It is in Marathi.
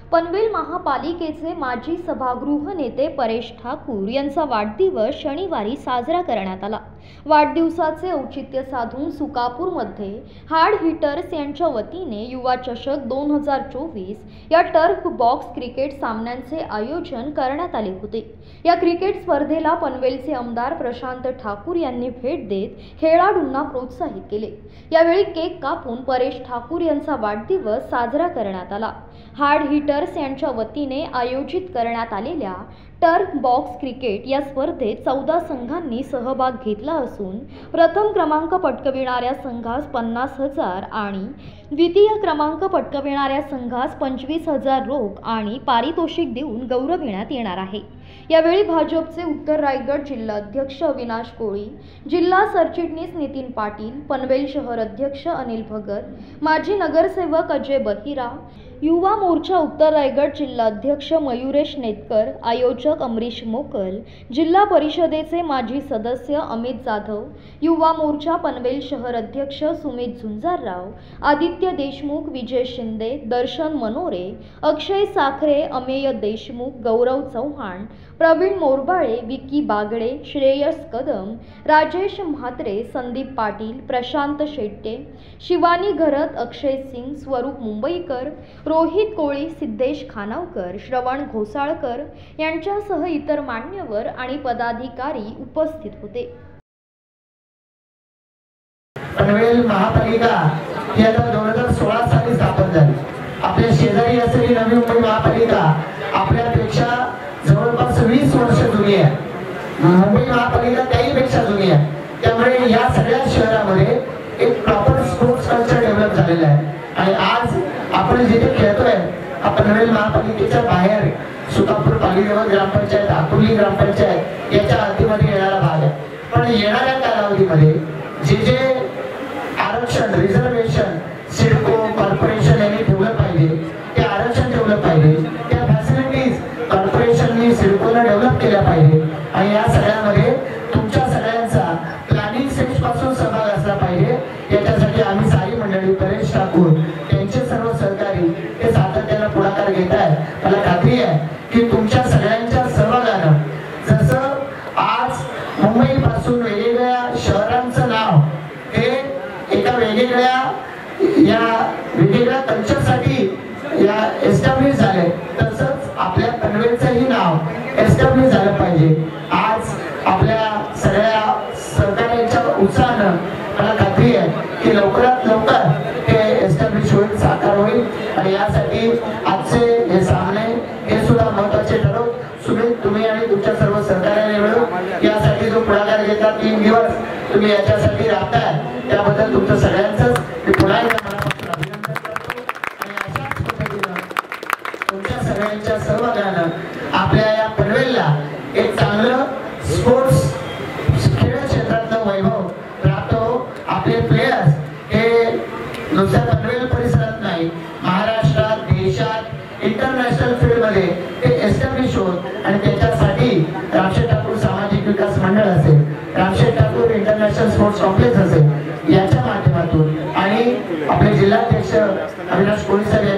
पनवेल महापालिकेचे माजी सभागृह नेते परेश ठाकूर यांचा वाढदिवस शनिवारी साजरा करण्यात आला। वाढदिवसाचे औचित्य साधून सुकापूरमध्ये हार्ड हिटर्स यांच्या वतीने युवा चषक 2024 या टर्फ बॉक्स क्रिकेट सामन्यांचे आयोजन करण्यात आले होते। या क्रिकेट स्पर्धेला पनवेलचे आमदार प्रशांत ठाकूर यांनी भेट देत खेळाडूंना प्रोत्साहित केले। यावेळी केक कापून परेश ठाकूर यांचा वाढदिवस साजरा करण्यात आला। हार्ड हिटर्स यांच्या वतीने आयोजित करण्यात आलेल्या टर्फ बॉक्स क्रिकेट या स्पर्धेत 14 संघांनी सहभाग घेतला असून प्रथम क्रमांक पटकाविणाऱ्या संघास 50,000 आणि द्वितीय क्रमांक पटकाविणाऱ्या संघास 25,000 रोख आणि पारितोषिक देऊन गौरविण्यात येणार आहे। यावेळी भाजपचे उत्तर रायगड जिल्हाध्यक्ष अविनाश कोळी, जिल्हा सरचिटणीस नितीन पाटील, पनवेल शहर अध्यक्ष अनिल भगत, माजी नगरसेवक अजय बहिरा, युवा मोर्चा उत्तर रायगड जिल्हाध्यक्ष मयुरेश नेतकर, आयोजक अमरीश मोकल, जिल्हा परिषदेचे माजी सदस्य अमित जाधव, युवा मोर्चा पनवेल शहर अध्यक्ष सुमित झुंजारराव, आदित्य देशमुख, विजय शिंदे, दर्शन मनोरे, अक्षय साखरे, अमेय देशमुख, गौरव चव्हाण, प्रवीण मोरबाळे, विकी बागडे, श्रेयस कदम, राजेश म्हात्रे, संदीप पाटील, प्रशांत शेट्टे, शिवानी घरत, अक्षय सिंग, स्वरूप मुंबईकर, रोहित कोळी, सिद्धेश खानावकर, श्रवण घोसाळकर यांच्यासह इतर मान्यवर आणि पदाधिकारी उपस्थित होते। पनवेल महापालिका ही आता 2016 साली स्थापन झाली। आपल्या शेजारी असलेली नवी मुंबई महापालिका आपल्यापेक्षा जवळपास 20 वर्ष जुनी आहे। मुंबई महापालिका त्याहीपेक्षा जुनी आहे। त्यामुळे या सगळ्या शहरामध्ये एक प्रॉपर स्पोर्ट्स कल्चर डेव्हलप झालेलं आहे आणि आज आपण जिथे खेळतोय पनवेल महापालिकेच्या बाहेर सुकापूर पालिकेवर ग्रामपंचायत, आकुर्ली ग्रामपंचायत याच्या हद्दीमध्ये येणारा भाग आहे। पण येणाऱ्या कालावधीमध्ये जे आरक्षण, रिझर्वेशन सिडको कॉर्पोरेशन यांनी ठेवलं पाहिजे, ते आरक्षण ठेवलं पाहिजे, त्या फॅसिलिटीज कॉर्पोरेशननी सिडकोला डेव्हलप केल्या पाहिजे आणि या सगळ्यामध्ये तुमच्या सगळ्यांचा प्लॅनिंग स्टेज पासून सहभाग असला पाहिजे। याच्यासाठी आम्ही सारी मंडळी, परेश ठाकूर त्यांचे सर्व सहकारी हे सातत्याने पुढाकार घेत आहेत। मला खात्री आहे की तुमच्या सगळ्यांच्या सहभागानं जसं आज मुंबई पासून वेगवेगळ्या शहरांचं नाव हे एका वेगवेगळ्या कल्चरसाठी एस्टॅब्लिश झाले, तसंच आपल्या पनवेलचंही नाव एस्टॅब्लिश झालं पाहिजे। आज आपल्या सगळ्या सहकार्यांच्या उत्साहानं मला खात्री आहे की लवकरात लवकर हे एस्टॅब्लिश होईल, साकार होईल आणि यासाठी आजचे हे सामने हे सुद्धा महत्त्वाचे ठरव। सुमित, तुम्ही आणि तुमच्या सर्व सहकार्याने मिळून यासाठी जो पुढाकार घेतला, 3 दिवस तुम्ही याच्यासाठी राहताय, त्याबद्दल तुमचं सगळ्यांचंच मी पुन्हा एकदा मनापासून अभिनंदन करतो आणि अशाच पद्धतीनं तुमच्या सगळ्यांच्या सहभागानं आपल्या या पनवेलला एक चांगलं स्पोर्ट्स खेळ क्षेत्रातलं वैभव प्राप्त हो। आपले प्लेयर्स हे नुसत्या पनवेल परिसरात नाही, महाराष्ट्रात, देशात, इंटरनॅशनल फील्डमध्ये ते एस्टॅब्लिश होत आणि त्याच्यासाठी रामशेठ ठाकूर सामाजिक विकास मंडळ असेल, Ramsheth Thakur international sports complex असेल, याच्या माध्यमातून आणि आपले जिल्हाध्यक्ष अविनाश कोळी साहेब